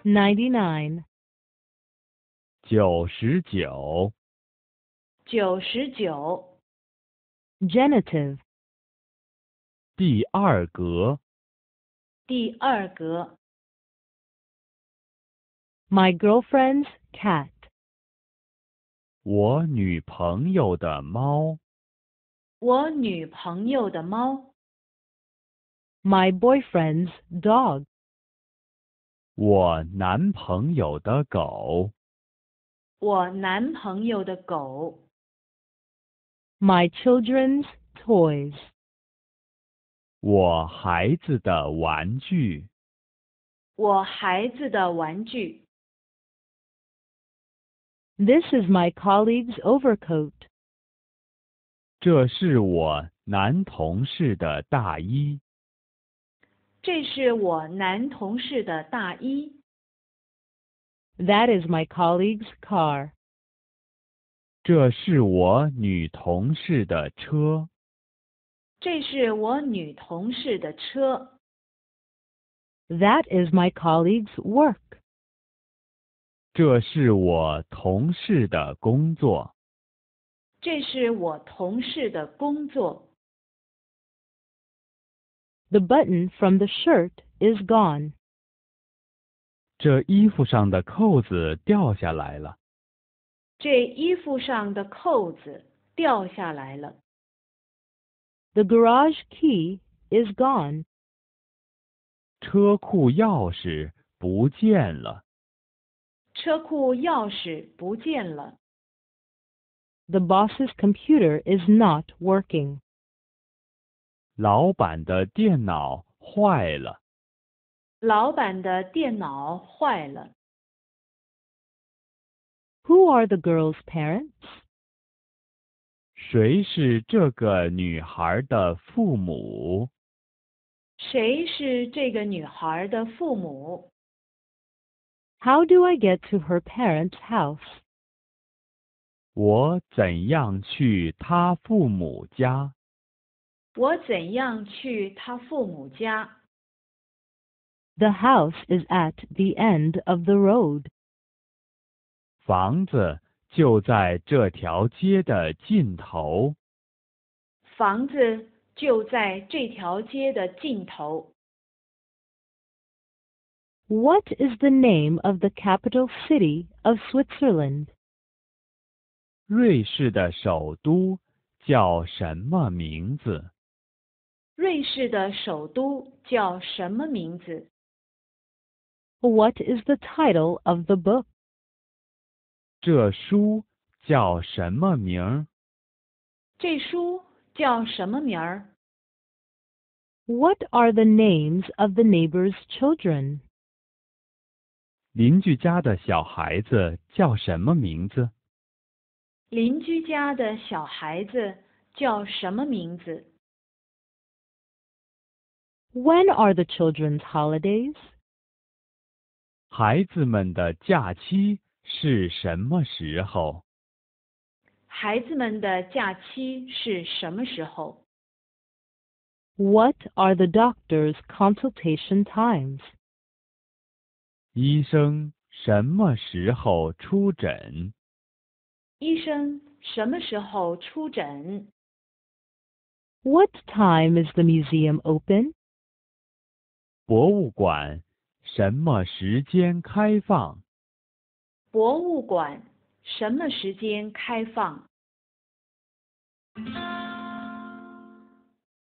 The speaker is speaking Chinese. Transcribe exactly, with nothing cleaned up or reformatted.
ninety-nine, 九十九， 九十九， genitive, 第二格， 第二格， my girlfriend's cat, 我女朋友的猫， 我女朋友的猫， my boyfriend's dog, 我男朋友的狗， 我男朋友的狗， my children's toys, 我孩子的玩具， 我孩子的玩具。 this is my colleague's overcoat, 这是我男同事的大衣， 这是我男同事的大衣， that is my colleague's car, 这是我女同事的车， 这是我女同事的车， that is my colleague's work, 这是我同事的工作， 这是我同事的工作。 the button from the shirt is gone, 这衣服上的扣子掉下来了， 这衣服上的扣子掉下来了， the garage key is gone, 车库钥匙不见了， 车库钥匙不见了， the boss's computer is not working, 老板的电脑坏了， 老板的电脑坏了。 who are the girl's parents? 谁是这个女孩的父母？ 谁是这个女孩的父母？ How do I get to her parents' house? 我怎样去她父母家？ 我怎样去她父母家？ The house is at the end of the road. 房子就在这条街的尽头。 房子就在这条街的尽头。 What is the name of the capital city of Switzerland? 瑞士的首都叫什么名字？ 瑞士的首都叫什么名字？ What is the title of the book? 这书叫什么名儿？ 这书叫什么名儿？ What are the names of the neighbors' children? 邻居家的小孩子叫什么名字？ 邻居家的小孩子叫什么名字？ When are the children's holidays? 孩子们的假期是什么时候？ 孩子们的假期是什么时候？ What are the doctor's consultation times? 医生什么时候出诊？ 医生什么时候出诊？ What time is the museum open? 博物馆什么时间开放？ 博物馆什么时间开放？